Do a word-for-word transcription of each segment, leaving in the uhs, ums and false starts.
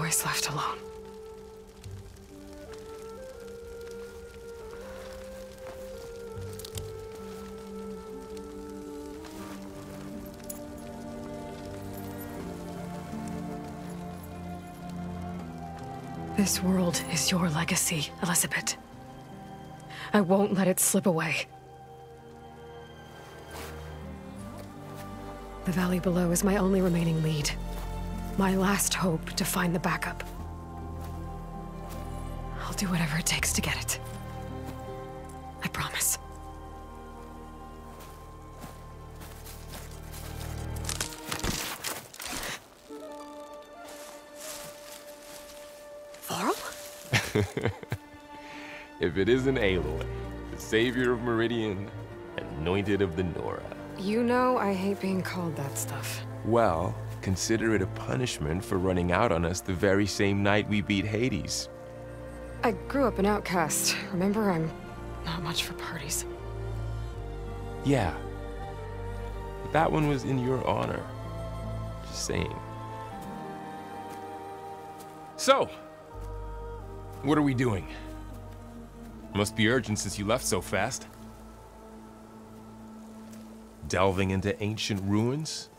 twice left alone. This world is your legacy, Elizabeth. I won't let it slip away. The valley below is my only remaining lead. My last hope to find the backup. I'll do whatever it takes to get it. I promise. Varl? If it isn't Aloy, the savior of Meridian, anointed of the Nora. You know I hate being called that stuff. Well, consider it a punishment for running out on us the very same night we beat Hades. I grew up an outcast. Remember, I'm not much for parties. Yeah. But that one was in your honor. Just saying. So, what are we doing? Must be urgent since you left so fast. Delving into ancient ruins?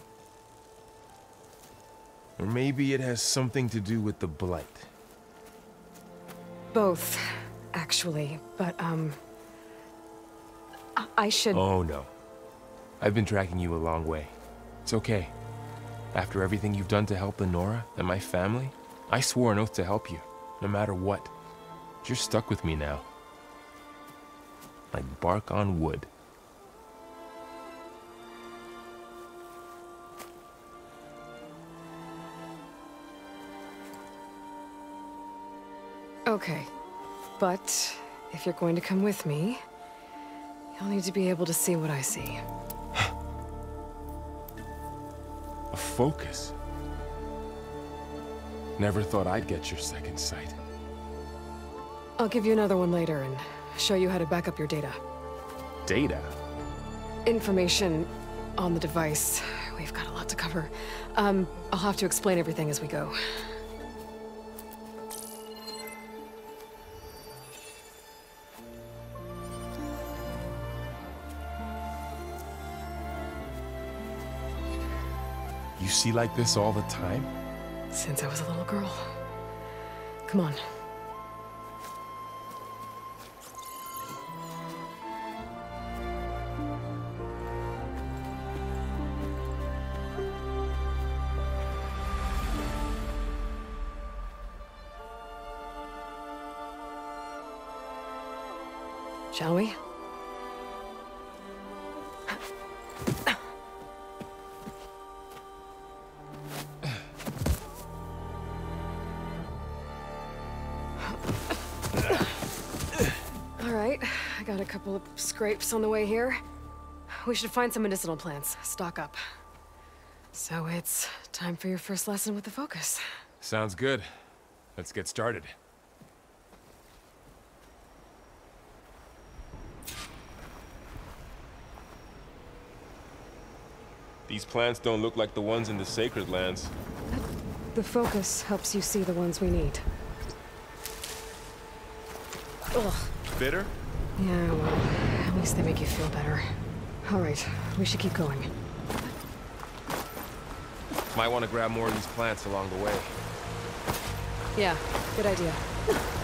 Or maybe it has something to do with the Blight. Both, actually, but, um... I, I should... Oh, no. I've been tracking you a long way. It's okay. After everything you've done to help the Nora and my family, I swore an oath to help you, no matter what. You're stuck with me now. Like bark on wood. Okay, but if you're going to come with me, you'll need to be able to see what I see. A focus? Never thought I'd get your second sight. I'll give you another one later and show you how to back up your data. Data? Information on the device. We've got a lot to cover. Um, I'll have to explain everything as we go. You see like this all the time? Since I was a little girl. Come on. Shall we? All right, I got a couple of scrapes on the way here. We should find some medicinal plants, stock up. So it's time for your first lesson with the Focus. Sounds good. Let's get started. These plants don't look like the ones in the Sacred Lands. The Focus helps you see the ones we need. Ugh. Bitter? Yeah, well, at least they make you feel better. All right, we should keep going. Might want to grab more of these plants along the way. Yeah, good idea.